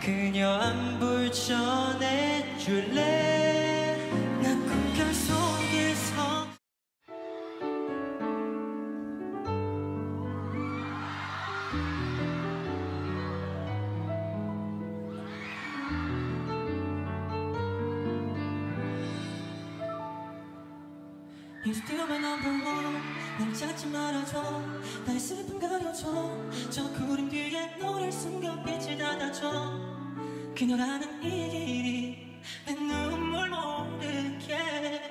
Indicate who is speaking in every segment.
Speaker 1: 그녀 안부를 전해줄래? 나 꿈결 속에서 You still my number one. 날 찾지 말아줘. 나의 슬픔 가려줘. 저 구름 뒤에 너를 숨겨 빛을 닫아줘. 그녀라는 이 길이 내 눈물 모르게.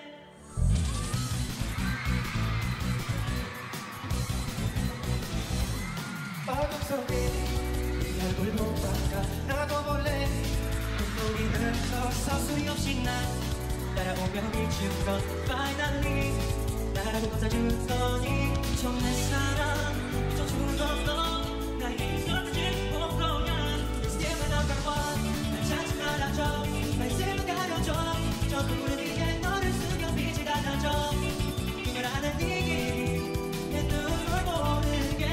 Speaker 1: 어둠 속에 네 얼굴 못 바꿔 나도 몰래 눈물이 흘러서 소리 없이 날 따라오며 비춘 건 finally 나라고 벗어주더니 좀 내 사랑 좀 죽었어 나의 곁을 보고야 Still my number one 날 찾지 말아줘 날 슬픔 가려줘 저 구름 위에 너를 숨겨 빛을 닫아줘 그녀라는 이 길이 내 눈물 모르게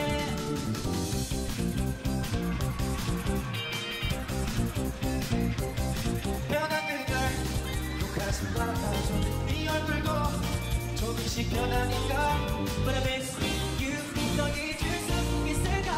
Speaker 1: 변한 그녀 욕하지 말아줘 네 얼굴도 조금씩 변하니까 But I miss you 너 잊을 수 있을까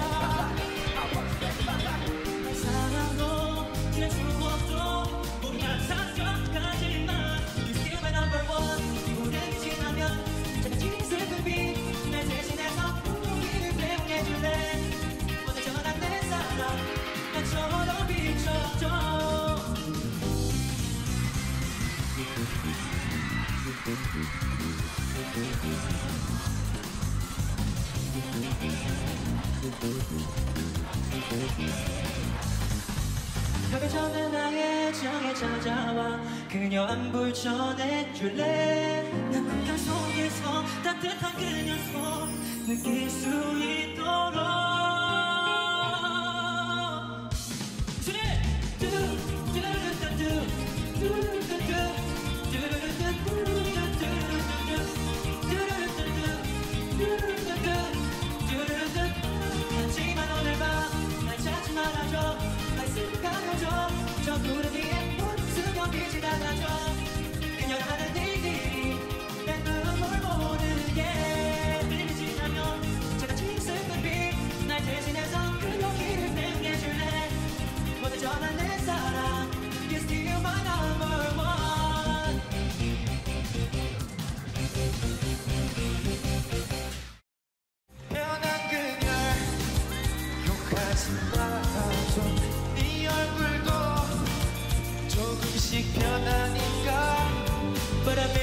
Speaker 1: 사랑도 지난 추억도 우리가 상처까지만 You still my number one 오랜이 지나면 작아진 슬픈 빛 날 대신해서 우리를 배웅해줄래 오늘 전한 내 사랑 나처럼 비춰줘 벽에 젖은 나의 정에 찾아와 그녀 안부를 전해줄래 난 꿈결 속에서 따뜻한 그녀 손 느낄 수 있도록 하지만 오늘 밤 날 찾지 말아줘 날 슬픔 가려줘 저 구름 위에 숨겨 빛을 닫아줘 그녀라는 이 길이 내 눈물 모르게 흘림이 지나면 작아진 슬픈 빛 날 대신해서 그녀 길을 배웅해줄래 모두 전한 내 사랑 You're still my number one 변한 그녀 욕하지 말아줘 네 얼굴도 조금씩 변하니까 But I